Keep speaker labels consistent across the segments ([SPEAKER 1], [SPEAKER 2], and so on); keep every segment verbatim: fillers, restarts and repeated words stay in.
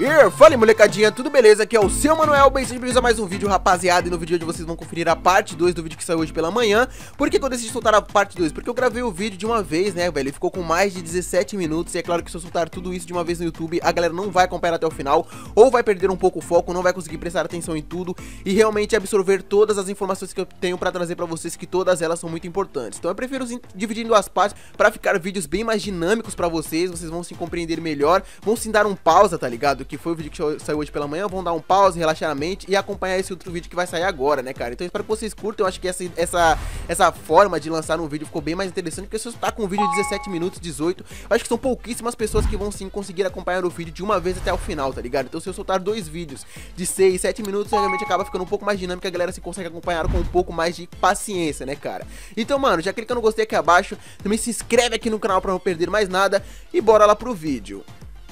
[SPEAKER 1] E fala, molecadinha, tudo beleza? Aqui é o seu Manuel, bem, bem-vindos a mais um vídeo, rapaziada. E no vídeo de hoje vocês vão conferir a parte dois do vídeo que saiu hoje pela manhã. Por que que eu decidi soltar a parte dois? Porque eu gravei o vídeo de uma vez, né, velho? Ele ficou com mais de dezessete minutos. E é claro que se eu soltar tudo isso de uma vez no YouTube, a galera não vai acompanhar até o final, ou vai perder um pouco o foco, não vai conseguir prestar atenção em tudo e realmente absorver todas as informações que eu tenho pra trazer pra vocês, que todas elas são muito importantes. Então eu prefiro dividindo as partes pra ficar vídeos bem mais dinâmicos pra vocês. Vocês vão se compreender melhor, vão sim dar um pausa, tá ligado? Que foi o vídeo que saiu hoje pela manhã, vão dar um pause, relaxar a mente e acompanhar esse outro vídeo que vai sair agora, né, cara? Então eu espero que vocês curtam. Eu acho que essa, essa, essa forma de lançar um vídeo ficou bem mais interessante, porque se você tá com um vídeo de dezessete minutos, dezoito, eu acho que são pouquíssimas pessoas que vão sim conseguir acompanhar o vídeo de uma vez até o final, tá ligado? Então se eu soltar dois vídeos de seis, sete minutos, realmente acaba ficando um pouco mais dinâmico, a galera se consegue acompanhar com um pouco mais de paciência, né, cara? Então, mano, já clica no gostei aqui abaixo, também se inscreve aqui no canal pra não perder mais nada e bora lá pro vídeo.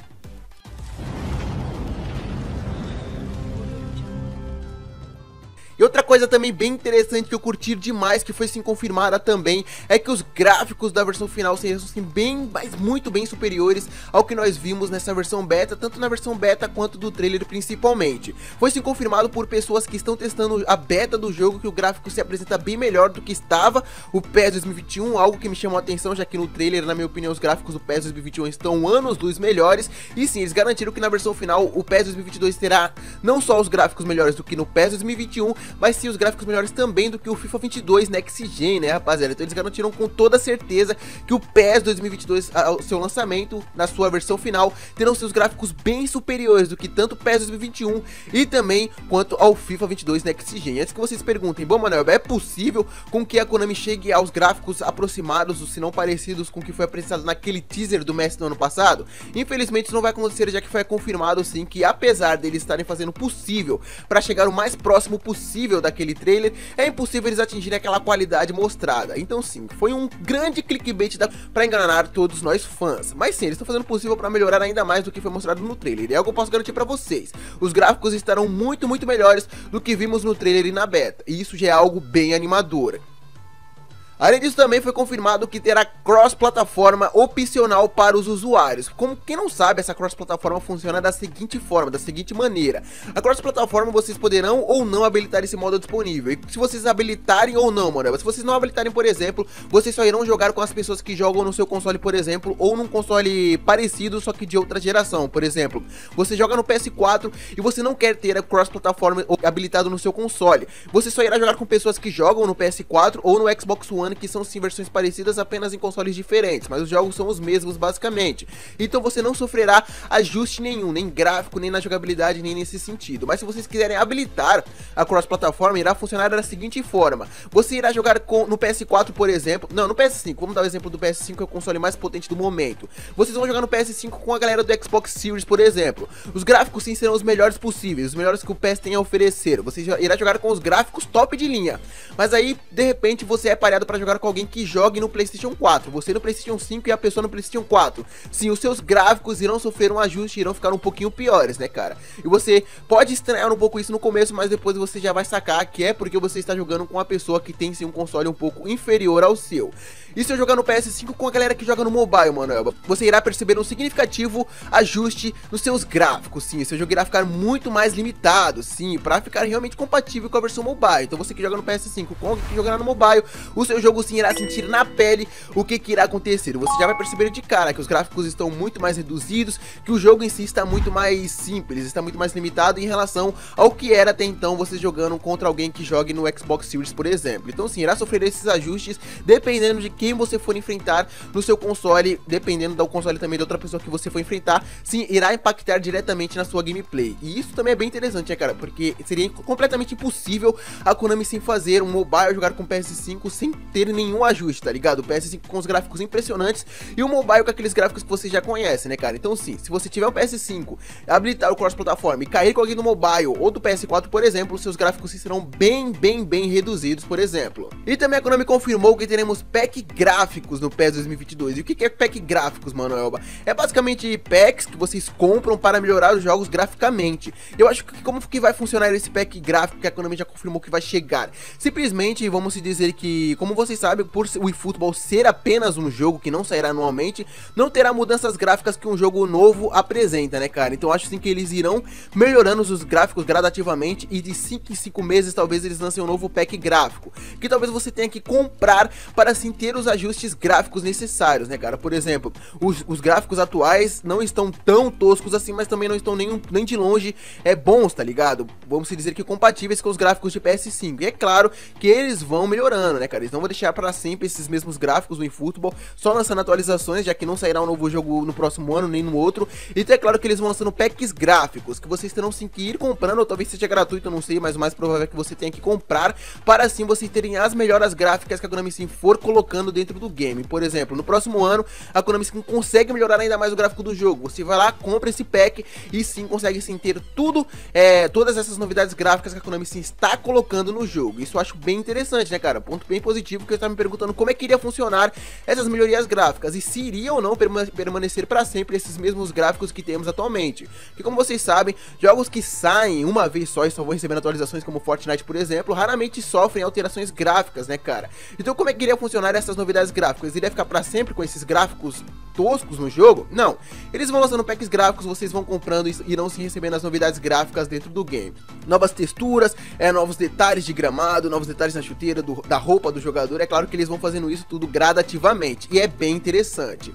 [SPEAKER 1] E outra coisa também bem interessante que eu curti demais, que foi sim confirmada também, é que os gráficos da versão final seriam sim bem, mas muito bem superiores ao que nós vimos nessa versão beta, tanto na versão beta quanto do trailer principalmente. Foi sim confirmado por pessoas que estão testando a beta do jogo que o gráfico se apresenta bem melhor do que estava o P E S dois mil e vinte e um, algo que me chamou a atenção, já que no trailer, na minha opinião, os gráficos do P E S dois mil e vinte e um estão anos-luz melhores. E sim, eles garantiram que na versão final o P E S dois mil e vinte e dois terá não só os gráficos melhores do que no P E S dois mil e vinte e um, mas sim os gráficos melhores também do que o FIFA vinte e dois Next Gen, né, rapaziada? Então eles garantiram com toda certeza que o P E S dois mil e vinte e dois, ao seu lançamento, na sua versão final, terão seus gráficos bem superiores do que tanto o P E S dois mil e vinte e um e também quanto ao FIFA vinte e dois Next Gen. Antes que vocês perguntem, bom, Manuel, é possível com que a Konami chegue aos gráficos aproximados, ou se não parecidos com o que foi apresentado naquele teaser do Messi no ano passado? Infelizmente isso não vai acontecer, já que foi confirmado sim que, apesar deles estarem fazendo o possível para chegar o mais próximo possível daquele trailer, é impossível eles atingirem aquela qualidade mostrada. Então sim, foi um grande clickbait da... para enganar todos nós fãs. Mas sim, eles estão fazendo o possível para melhorar ainda mais do que foi mostrado no trailer. E é algo que eu posso garantir para vocês: os gráficos estarão muito, muito melhores do que vimos no trailer e na beta. E isso já é algo bem animador. Além disso, também foi confirmado que terá cross-plataforma opcional para os usuários. Como quem não sabe, essa cross-plataforma funciona da seguinte forma, da seguinte maneira: a cross-plataforma vocês poderão ou não habilitar esse modo disponível. E se vocês habilitarem ou não, mano, se vocês não habilitarem, por exemplo, vocês só irão jogar com as pessoas que jogam no seu console, por exemplo, ou num console parecido, só que de outra geração. Por exemplo, você joga no P S quatro e você não quer ter a cross-plataforma habilitado no seu console. Você só irá jogar com pessoas que jogam no P S quatro ou no Xbox One, que são sim versões parecidas, apenas em consoles diferentes, mas os jogos são os mesmos basicamente. Então você não sofrerá ajuste nenhum, nem gráfico, nem na jogabilidade, nem nesse sentido. Mas se vocês quiserem habilitar a cross-plataforma, irá funcionar da seguinte forma: você irá jogar com, no P S quatro, por exemplo, não, no P S cinco, vamos dar o exemplo do P S cinco, que é o console mais potente do momento. Vocês vão jogar no P S cinco com a galera do Xbox Series, por exemplo. Os gráficos sim serão os melhores possíveis, os melhores que o P S tem a oferecer. Você irá jogar com os gráficos top de linha. Mas aí, de repente, você é pareado para jogar com alguém que jogue no PlayStation quatro, você no PlayStation cinco e a pessoa no PlayStation quatro. Sim, os seus gráficos irão sofrer um ajuste, irão ficar um pouquinho piores, né, cara? E você pode estranhar um pouco isso no começo, mas depois você já vai sacar que é porque você está jogando com uma pessoa que tem sim um console um pouco inferior ao seu. E se eu jogar no P S cinco com a galera que joga no mobile, mano, você irá perceber um significativo ajuste nos seus gráficos. Sim, seu jogo irá ficar muito mais limitado, sim, para ficar realmente compatível com a versão mobile. Então você que joga no P S cinco com alguém que jogará no mobile, o seu jogo sim irá sentir na pele o que, que irá acontecer. Você já vai perceber de cara que os gráficos estão muito mais reduzidos, que o jogo em si está muito mais simples, está muito mais limitado em relação ao que era até então você jogando contra alguém que jogue no Xbox Series, por exemplo. Então sim, irá sofrer esses ajustes dependendo de quem você for enfrentar no seu console, dependendo do console também de outra pessoa que você for enfrentar. Sim, irá impactar diretamente na sua gameplay. E isso também é bem interessante, né, cara? Porque seria completamente impossível a Konami sim fazer um mobile jogar com P S cinco sem ter nenhum ajuste, tá ligado? O P S cinco com os gráficos impressionantes e o mobile com aqueles gráficos que você já conhece, né, cara? Então sim, se você tiver um P S cinco, habilitar o cross-plataforma e cair com alguém no mobile ou do P S quatro, por exemplo, seus gráficos sim serão bem, bem, bem reduzidos, por exemplo. E também a Konami confirmou que teremos pack gráficos no P E S dois mil e vinte e dois. E o que é pack gráficos, mano, Elba? É basicamente packs que vocês compram para melhorar os jogos graficamente. Eu acho que como que vai funcionar esse pack gráfico que a Konami já confirmou que vai chegar? Simplesmente vamos dizer que, como vocês sabem, por o eFootball ser apenas um jogo que não sairá anualmente, não terá mudanças gráficas que um jogo novo apresenta, né, cara? Então acho sim que eles irão melhorando os gráficos gradativamente e de cinco em cinco meses talvez eles lancem um novo pack gráfico, que talvez você tenha que comprar para assim ter os ajustes gráficos necessários, né, cara? Por exemplo, os, os gráficos atuais não estão tão toscos assim, mas também não estão nem, nem de longe é, bons, tá ligado? Vamos dizer que compatíveis com os gráficos de P S cinco. E é claro que eles vão melhorando, né, cara? Eles não vão deixar para sempre esses mesmos gráficos no eFootball, só lançando atualizações, já que não sairá um novo jogo no próximo ano, nem no outro. Então é claro que eles vão lançando packs gráficos, que vocês terão sim que ir comprando, ou talvez seja gratuito, eu não sei, mas o mais provável é que você tenha que comprar, para assim vocês terem as melhores gráficas que a Konami Sim for colocando dentro do game. Por exemplo, no próximo ano, a Konami Sim consegue melhorar ainda mais o gráfico do jogo. Você vai lá, compra esse pack e sim consegue sim ter tudo, é, todas essas novidades gráficas que a Konami Sim está colocando no jogo. Isso eu acho bem interessante, né, cara? Ponto bem positivo, que eu estava me perguntando como é que iria funcionar essas melhorias gráficas e se iria ou não permanecer para sempre esses mesmos gráficos que temos atualmente. Porque como vocês sabem, jogos que saem uma vez só e só vão recebendo atualizações, como Fortnite, por exemplo, raramente sofrem alterações gráficas, né, cara? Então como é que iria funcionar essas novidades gráficas? Iria ficar para sempre com esses gráficos toscos no jogo? Não. Eles vão lançando packs gráficos, vocês vão comprando e irão se recebendo as novidades gráficas dentro do game. Novas texturas, é, novos detalhes de gramado, novos detalhes na chuteira, do, da roupa do jogador. É claro que eles vão fazendo isso tudo gradativamente e é bem interessante.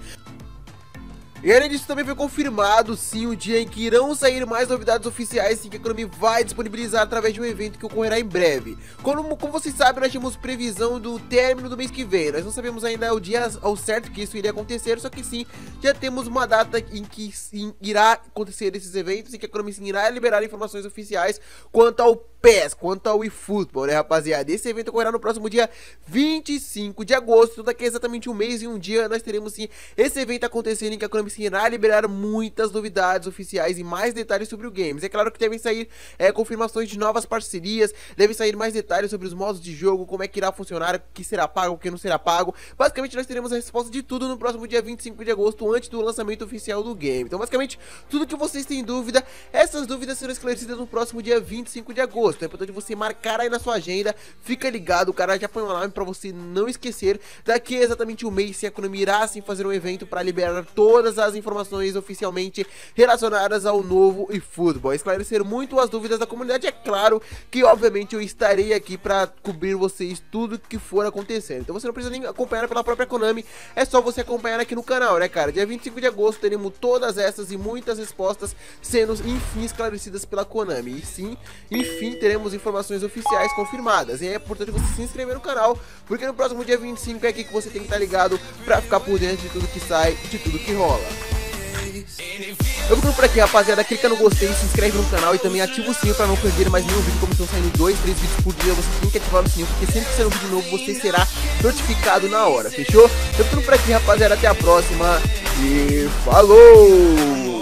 [SPEAKER 1] E além disso, também foi confirmado sim o dia em que irão sair mais novidades oficiais sim, que a Konami vai disponibilizar através de um evento que ocorrerá em breve. Como, como vocês sabem, nós tínhamos previsão do término do mês que vem. Nós não sabemos ainda o dia ao certo que isso iria acontecer, só que sim, já temos uma data em que sim irá acontecer esses eventos e que a Konami sim irá liberar informações oficiais quanto ao P E S, quanto ao eFootball, né, rapaziada? Esse evento ocorrerá no próximo dia vinte e cinco de agosto, daqui a exatamente um mês e um dia nós teremos sim esse evento acontecendo em que a Konami sim irá liberar muitas novidades oficiais e mais detalhes sobre o games. É claro que devem sair é, confirmações de novas parcerias, devem sair mais detalhes sobre os modos de jogo, como é que irá funcionar, o que será pago, o que não será pago. Basicamente nós teremos a resposta de tudo no próximo dia vinte e cinco de agosto, antes do lançamento oficial do game. Então basicamente tudo que vocês têm dúvida, essas dúvidas serão esclarecidas no próximo dia vinte e cinco de agosto. É importante você marcar aí na sua agenda, fica ligado, o cara já põe um alarme pra você não esquecer. Daqui a exatamente um mês, sim, a Konami irá sim fazer um evento para liberar todas as informações oficialmente relacionadas ao novo eFootball, esclarecer muito as dúvidas da comunidade. É claro que obviamente eu estarei aqui para cobrir vocês tudo que for acontecendo, então você não precisa nem acompanhar pela própria Konami, é só você acompanhar aqui no canal, né, cara? Dia vinte e cinco de agosto teremos todas essas e muitas respostas sendo enfim esclarecidas pela Konami, e sim, enfim, teremos informações oficiais confirmadas. E é importante você se inscrever no canal, porque no próximo dia vinte e cinco é aqui que você tem que estar ligado pra ficar por dentro de tudo que sai e de tudo que rola. Eu vou ficando por aqui, rapaziada. Clica no gostei, se inscreve no canal e também ativa o sininho pra não perder mais nenhum vídeo. Como estão saindo dois, três vídeos por dia, você tem que ativar o sininho, porque sempre que sair um vídeo novo você será notificado na hora, fechou? Eu vou ficando por aqui, rapaziada. Até a próxima e falou!